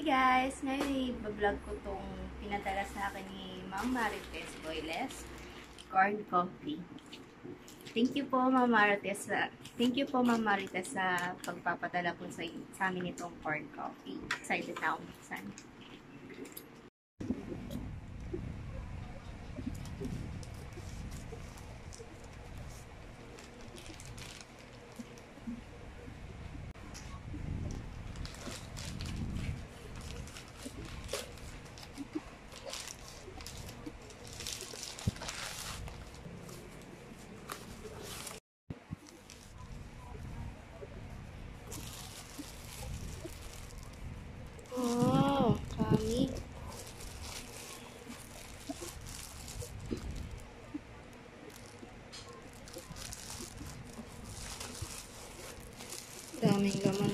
guys! Ngayon i-vlog ko itong pinadala sa akin ni Ma'am Marites Boyles, corn coffee. Thank you po Ma'am Marites sa pagpapadala po sa amin itong corn coffee. Excited na ako buksan. Oh, kami. Daming laman.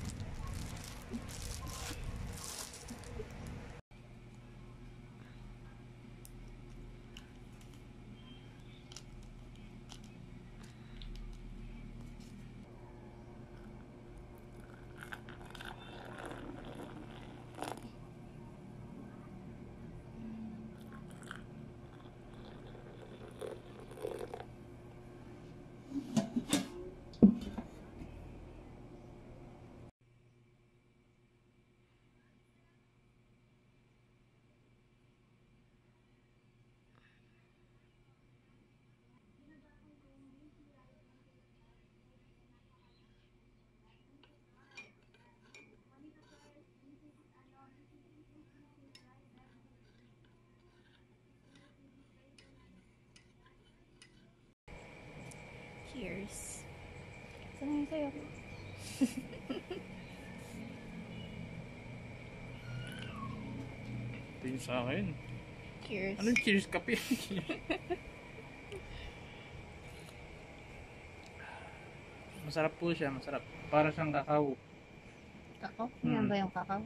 Cheers. Saan sa'yo? Ito yung sa akin. Cheers. Anong cheers? Kape? Masarap po siya, masarap. Para siyang kakao. Kakao? Yan ba yung kakao?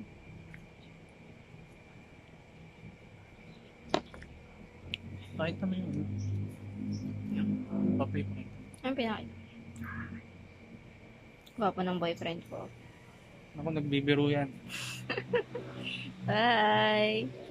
Kahit naman yun. Papi po. Ano pinakita? Gwapo ng boyfriend ko. Ako nagbibiro yan. Bye!